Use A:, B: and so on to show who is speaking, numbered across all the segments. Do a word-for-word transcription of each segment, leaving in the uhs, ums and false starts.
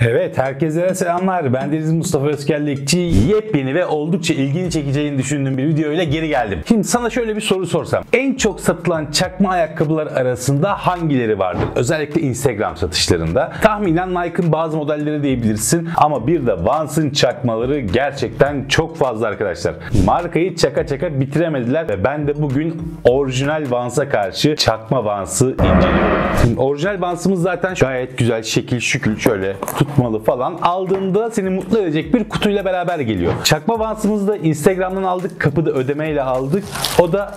A: Evet, herkese selamlar. Ben Deniz Mustafa Özkerlikçi. Yepyeni ve oldukça ilgini çekeceğini düşündüğüm bir video ile geri geldim. Şimdi sana şöyle bir soru sorsam. En çok satılan çakma ayakkabılar arasında hangileri vardır? Özellikle Instagram satışlarında. Tahminen Nike'ın bazı modelleri diyebilirsin. Ama bir de Vans'ın çakmaları gerçekten çok fazla arkadaşlar. Markayı çaka çaka bitiremediler ve ben de bugün orijinal Vans'a karşı çakma Vans'ı inceliyorum. Şimdi orijinal Vans'ımız zaten gayet güzel, şekil şükül, şöyle tutmalı falan. Aldığında seni mutlu edecek bir kutuyla beraber geliyor. Çakma Vans'ımızı da Instagram'dan aldık. Kapıda ödemeyle aldık. O da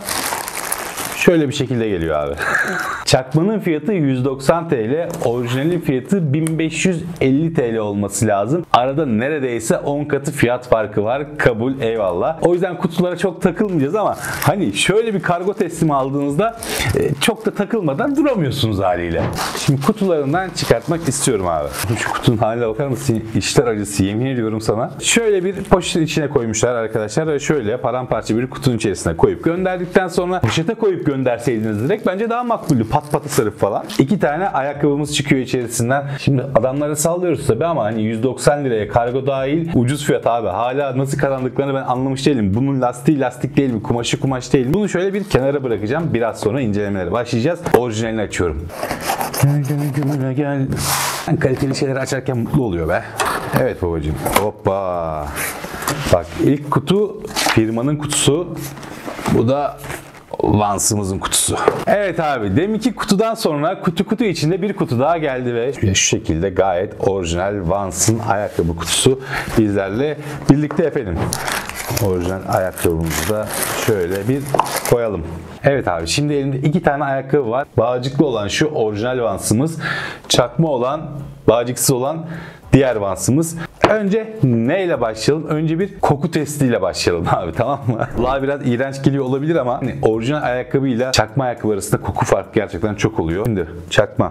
A: şöyle bir şekilde geliyor abi. Çakmanın fiyatı yüz doksan TL, orijinalin fiyatı bin beş yüz elli TL olması lazım. Arada neredeyse on katı fiyat farkı var. Kabul, eyvallah. O yüzden kutulara çok takılmayacağız ama hani şöyle bir kargo teslimi aldığınızda çok da takılmadan duramıyorsunuz haliyle. Şimdi kutularından çıkartmak istiyorum abi. Şu kutunun haline bakar mısın? İşler acısı, yemin ediyorum sana. Şöyle bir poşetin içine koymuşlar arkadaşlar ve şöyle paramparça bir kutunun içerisine koyup gönderdikten sonra poşete koyup gönderseydiniz direkt bence daha makbuldü. Pat patı sarıp falan. İki tane ayakkabımız çıkıyor içerisinden. Şimdi adamları sallıyoruz tabii ama hani yüz doksan liraya kargo dahil ucuz fiyat abi. Hala nasıl kazandıklarını ben anlamış değilim. Bunun lastiği lastik değil mi? Kumaşı kumaş değil mi? Bunu şöyle bir kenara bırakacağım. Biraz sonra incelemelere başlayacağız. Orijinalini açıyorum. Gel gel gel gel. Ben kaliteli şeyleri açarken mutlu oluyor be. Evet babacığım. Hoppa. Bak ilk kutu firmanın kutusu. Bu da Vans'ımızın kutusu. Evet abi, deminki kutudan sonra kutu kutu içinde bir kutu daha geldi ve şu şekilde gayet orijinal Vans'ın ayakkabı kutusu bizlerle birlikte efendim. Orijinal ayakkabımızı da şöyle bir koyalım. Evet abi, şimdi elimde iki tane ayakkabı var. Bağcıklı olan şu orijinal Vans'ımız, çakma olan, bağcıksız olan diğer Vans'ımız. Önce neyle başlayalım? Önce bir koku testiyle başlayalım abi, tamam mı? Vallahi biraz iğrenç geliyor olabilir ama hani orijinal ayakkabıyla çakma ayakkabı arasında koku farkı gerçekten çok oluyor. Şimdi çakma.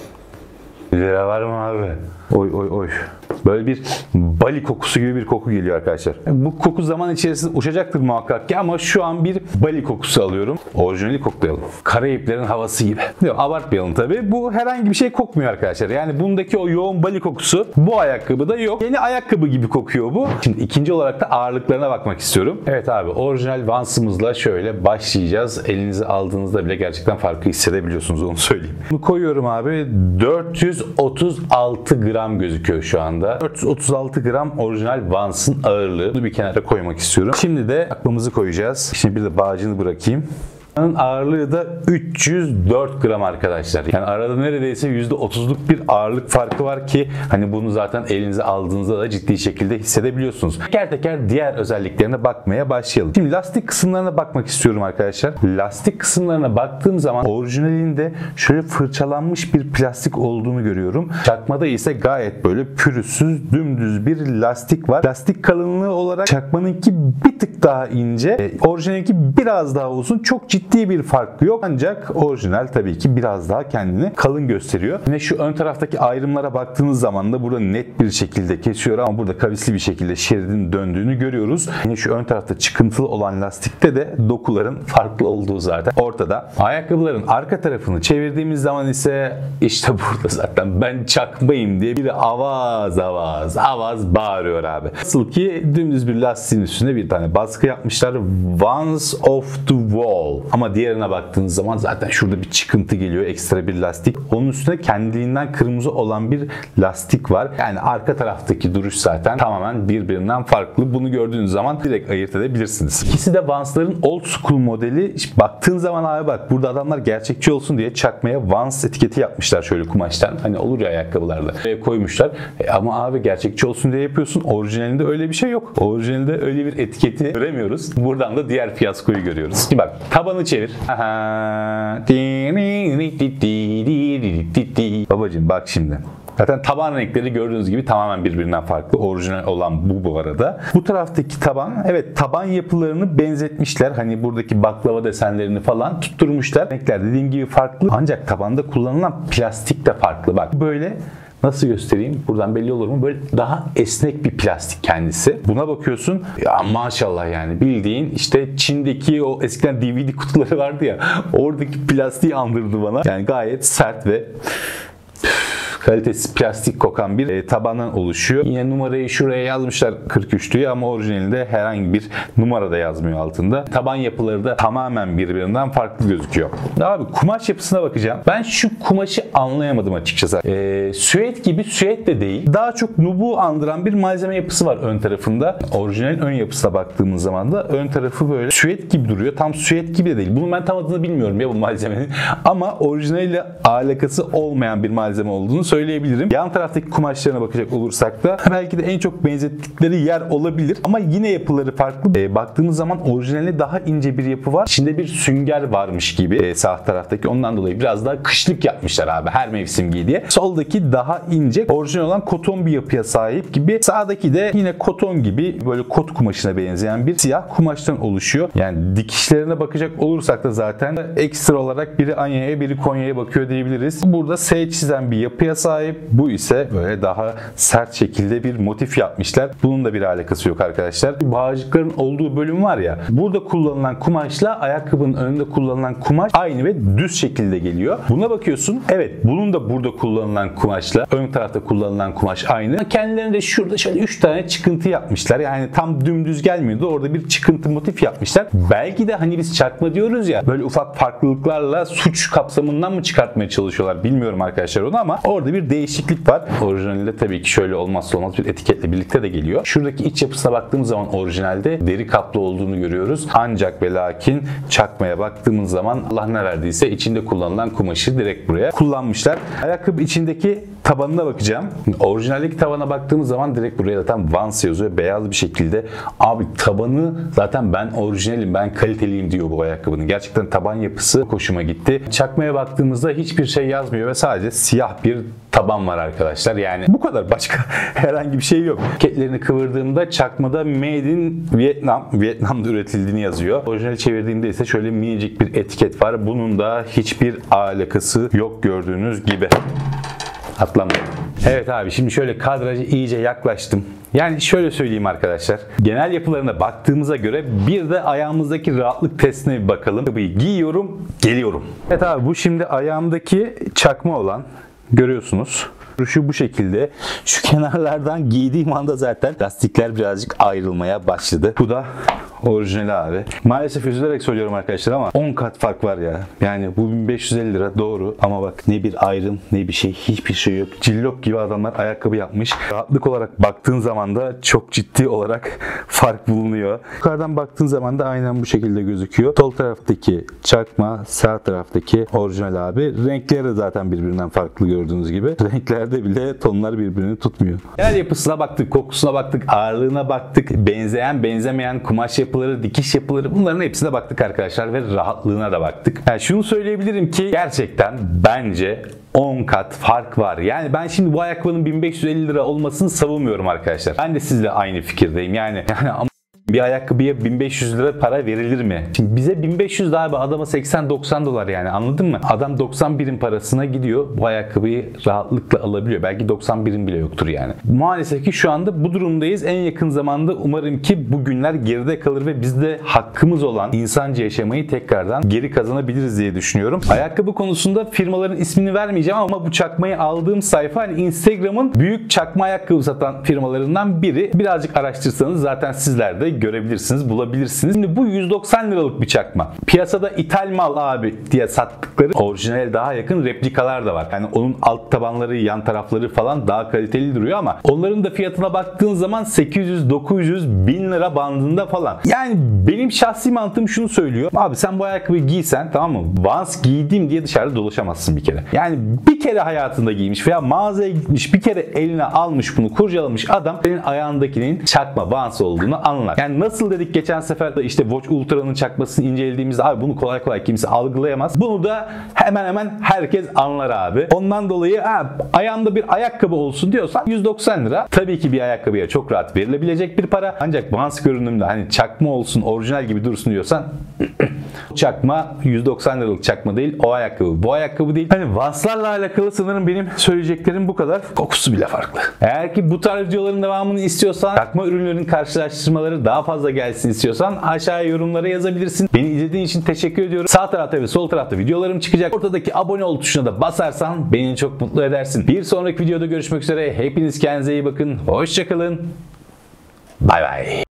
A: bir lira var mı abi? Oy oy oy. Böyle bir bali kokusu gibi bir koku geliyor arkadaşlar. Bu koku zaman içerisinde uçacaktır muhakkak ki ama şu an bir bali kokusu alıyorum. Orijinali koklayalım. Karayiplerin havası gibi. Yok, abartmayalım tabii. Bu herhangi bir şey kokmuyor arkadaşlar. Yani bundaki o yoğun bali kokusu bu ayakkabıda yok. Yeni ayakkabı gibi kokuyor bu. Şimdi ikinci olarak da ağırlıklarına bakmak istiyorum. Evet abi, orijinal Vans'ımızla şöyle başlayacağız. Elinize aldığınızda bile gerçekten farkı hissedebiliyorsunuz, onu söyleyeyim. Bunu koyuyorum abi. dört yüz otuz altı gram gözüküyor şu anda. dört yüz otuz altı gram orijinal Vans'ın ağırlığı. Bunu bir kenara koymak istiyorum. Şimdi de aklımızı koyacağız. Şimdi bir de bağcını bırakayım. Bunun ağırlığı da üç yüz dört gram arkadaşlar. Yani arada neredeyse yüzde otuzluk bir ağırlık farkı var ki hani bunu zaten elinize aldığınızda da ciddi şekilde hissedebiliyorsunuz. Teker teker diğer özelliklerine bakmaya başlayalım. Şimdi lastik kısımlarına bakmak istiyorum arkadaşlar. Lastik kısımlarına baktığım zaman orijinalinde şöyle fırçalanmış bir plastik olduğunu görüyorum. Çakmada ise gayet böyle pürüzsüz, dümdüz bir lastik var. Lastik kalınlığı olarak çakmanınki bir tık daha ince, orijinalinki biraz daha uzun. Çok ciddi Ciddi bir fark yok ancak orijinal tabii ki biraz daha kendini kalın gösteriyor. Yine şu ön taraftaki ayrımlara baktığınız zaman da burada net bir şekilde kesiyor ama burada kavisli bir şekilde şeridin döndüğünü görüyoruz. Yine şu ön tarafta çıkıntılı olan lastikte de dokuların farklı olduğu zaten ortada. Ayakkabıların arka tarafını çevirdiğimiz zaman ise işte burada zaten ben çakmayım diye biri avaz avaz avaz bağırıyor abi. Nasıl ki dümdüz bir lastiğin üstüne bir tane baskı yapmışlar. Vans of the wall. Ama diğerine baktığınız zaman zaten şurada bir çıkıntı geliyor, ekstra bir lastik. Onun üstüne kendiliğinden kırmızı olan bir lastik var. Yani arka taraftaki duruş zaten tamamen birbirinden farklı. Bunu gördüğünüz zaman direkt ayırt edebilirsiniz. İkisi de Vans'ların old school modeli. İşte baktığın zaman abi bak, burada adamlar gerçekçi olsun diye çakmaya Vans etiketi yapmışlar şöyle kumaştan. Hani olur ya ayakkabılarda. Ve koymuşlar. E ama abi gerçekçi olsun diye yapıyorsun. Orijinalinde öyle bir şey yok. Orijinalinde öyle bir etiketi göremiyoruz. Buradan da diğer fiyaskoyu görüyoruz. Şimdi bak, tabanı çevir. Babacım bak şimdi. Zaten taban renkleri gördüğünüz gibi tamamen birbirinden farklı. Orijinal olan bu bu arada. Bu taraftaki taban, evet, taban yapılarını benzetmişler. Hani buradaki baklava desenlerini falan tutturmuşlar. Renkler dediğim gibi farklı. Ancak tabanda kullanılan plastik de farklı. Bak böyle, nasıl göstereyim? Buradan belli olur mu? Böyle daha esnek bir plastik kendisi. Buna bakıyorsun. Ya maşallah yani, bildiğin işte Çin'deki o eskiden D V D kutuları vardı ya. Oradaki plastiği andırdı bana. Yani gayet sert ve kalitesiz plastik kokan bir e, tabandan oluşuyor. Yine numarayı şuraya yazmışlar kırk üç diye ama orijinalinde herhangi bir numara da yazmıyor altında. Taban yapıları da tamamen birbirinden farklı gözüküyor. Abi kumaş yapısına bakacağım. Ben şu kumaşı anlayamadım açıkçası. E, süet gibi, süet de değil. Daha çok nubuğu andıran bir malzeme yapısı var ön tarafında. Orijinalin ön yapısına baktığımız zaman da ön tarafı böyle süet gibi duruyor. Tam süet gibi de değil. Bunu ben tam adını bilmiyorum ya bu malzemenin. Ama orijinaliyle alakası olmayan bir malzeme olduğunu söyleyebilirim. Yan taraftaki kumaşlarına bakacak olursak da belki de en çok benzettikleri yer olabilir. Ama yine yapıları farklı. E, baktığımız zaman orijinaline daha ince bir yapı var. İçinde bir sünger varmış gibi e, sağ taraftaki. Ondan dolayı biraz daha kışlık yapmışlar abi. Her mevsim giy diye. Soldaki daha ince. Orijinal olan koton bir yapıya sahip gibi. Sağdaki de yine koton gibi böyle kot kumaşına benzeyen bir siyah kumaştan oluşuyor. Yani dikişlerine bakacak olursak da zaten ekstra olarak biri Anya'ya biri Konya'ya bakıyor diyebiliriz. Burada S çizen bir yapıya sahip. Bu ise böyle daha sert şekilde bir motif yapmışlar. Bunun da bir alakası yok arkadaşlar. Bağcıkların olduğu bölüm var ya. Burada kullanılan kumaşla ayakkabının önünde kullanılan kumaş aynı ve düz şekilde geliyor. Buna bakıyorsun. Evet, bunun da burada kullanılan kumaşla ön tarafta kullanılan kumaş aynı. Kendilerine de şurada şöyle üç tane çıkıntı yapmışlar. Yani tam dümdüz gelmiyordu. Orada bir çıkıntı motif yapmışlar. Belki de hani biz çakma diyoruz ya, böyle ufak farklılıklarla suç kapsamından mı çıkartmaya çalışıyorlar bilmiyorum arkadaşlar onu, ama orada bir değişiklik var. Orijinalde tabii ki şöyle olmazsa olmaz bir etiketle birlikte de geliyor. Şuradaki iç yapısına baktığımız zaman orijinalde deri kaplı olduğunu görüyoruz. Ancak ve lakin çakmaya baktığımız zaman Allah ne verdiyse içinde kullanılan kumaşı direkt buraya kullanmışlar. Ayakkabı içindeki tabanına bakacağım. Orijinaldeki tabana baktığımız zaman direkt buraya zaten Vans yazıyor. Beyaz bir şekilde. Abi tabanı zaten ben orijinalim, ben kaliteliyim diyor bu ayakkabının. Gerçekten taban yapısı hoşuma gitti. Çakmaya baktığımızda hiçbir şey yazmıyor ve sadece siyah bir taban var arkadaşlar. Yani bu kadar, başka herhangi bir şey yok. Paketlerini kıvırdığımda çakmada Made in Vietnam, Vietnam'da üretildiğini yazıyor. Orijinal çevirdiğimde ise şöyle minicik bir etiket var. Bunun da hiçbir alakası yok gördüğünüz gibi. Atlamayalım. Evet abi, şimdi şöyle kadrajı iyice yaklaştım. Yani şöyle söyleyeyim arkadaşlar. Genel yapılarına baktığımıza göre bir de ayağımızdaki rahatlık testine bir bakalım. Tabii giyiyorum, geliyorum. Evet abi, bu şimdi ayağımdaki çakma olan, görüyorsunuz. Şu bu şekilde. Şu kenarlardan giydiğim anda zaten lastikler birazcık ayrılmaya başladı. Bu da orijinal abi. Maalesef üzülerek söylüyorum arkadaşlar ama on kat fark var ya. Yani bu bin beş yüz elli lira doğru ama bak ne bir ayrım ne bir şey, hiçbir şey yok. Cillop gibi adamlar ayakkabı yapmış. Rahatlık olarak baktığın zaman da çok ciddi olarak fark bulunuyor. Yukarıdan baktığın zaman da aynen bu şekilde gözüküyor. Sol taraftaki çakma, sağ taraftaki orijinal abi. Renkleri de zaten birbirinden farklı gördüğünüz gibi. Renklerde bile tonlar birbirini tutmuyor. Genel yapısına baktık, kokusuna baktık, ağırlığına baktık, benzeyen benzemeyen kumaş yapıları, dikiş yapıları, bunların hepsine baktık arkadaşlar ve rahatlığına da baktık. Yani şunu söyleyebilirim ki gerçekten bence on kat fark var. Yani ben şimdi bu ayakkabının bin beş yüz elli lira olmasını savunmuyorum arkadaşlar. Ben de sizle aynı fikirdeyim. Yani yani ama bir ayakkabıya bin beş yüz lira para verilir mi? Şimdi bize bin beş yüz daha, adama seksen doksan dolar, yani anladın mı? Adam doksan birim parasına gidiyor, bu ayakkabıyı rahatlıkla alabiliyor. Belki doksan birim bile yoktur yani. Maalesef ki şu anda bu durumdayız. En yakın zamanda umarım ki bu günler geride kalır ve biz de hakkımız olan insanca yaşamayı tekrardan geri kazanabiliriz diye düşünüyorum. Ayakkabı konusunda firmaların ismini vermeyeceğim ama bu çakmayı aldığım sayfa hani Instagram'ın büyük çakma ayakkabı satan firmalarından biri. Birazcık araştırsanız zaten sizler de görebilirsiniz, bulabilirsiniz. Şimdi bu yüz doksan liralık bir çakma. Piyasada ithal mal abi diye sattıkları orijinale daha yakın replikalar da var. Yani onun alt tabanları, yan tarafları falan daha kaliteli duruyor ama onların da fiyatına baktığın zaman sekiz yüz dokuz yüz bin lira bandında falan. Yani benim şahsi mantığım şunu söylüyor. Abi sen bu ayakkabıyı giysen, tamam mı? Vans giydim diye dışarıda dolaşamazsın bir kere. Yani bir kere hayatında giymiş veya mağazaya gitmiş, bir kere eline almış bunu, kurcalamış adam senin ayağındakinin çakma Vans olduğunu anlar. Yani nasıl dedik geçen sefer de işte Watch Ultra'nın çakmasını incelediğimizde, abi bunu kolay kolay kimse algılayamaz. Bunu da hemen hemen herkes anlar abi. Ondan dolayı ha, ayağında bir ayakkabı olsun diyorsan yüz doksan lira. Tabii ki bir ayakkabıya çok rahat verilebilecek bir para. Ancak Vans görünümlü hani çakma olsun, orijinal gibi dursun diyorsan çakma yüz doksan liralık çakma değil, o ayakkabı bu ayakkabı değil. Hani Vans'larla alakalı sanırım benim söyleyeceklerim bu kadar. Kokusu bile farklı. Eğer ki bu tarz videoların devamını istiyorsan, çakma ürünlerin karşılaştırmaları daha daha fazla gelsin istiyorsan aşağıya yorumlara yazabilirsin. Beni izlediğin için teşekkür ediyorum. Sağ tarafta ve sol tarafta videolarım çıkacak. Ortadaki abone ol tuşuna da basarsan beni çok mutlu edersin. Bir sonraki videoda görüşmek üzere. Hepiniz kendinize iyi bakın. Hoşçakalın. Bay bay.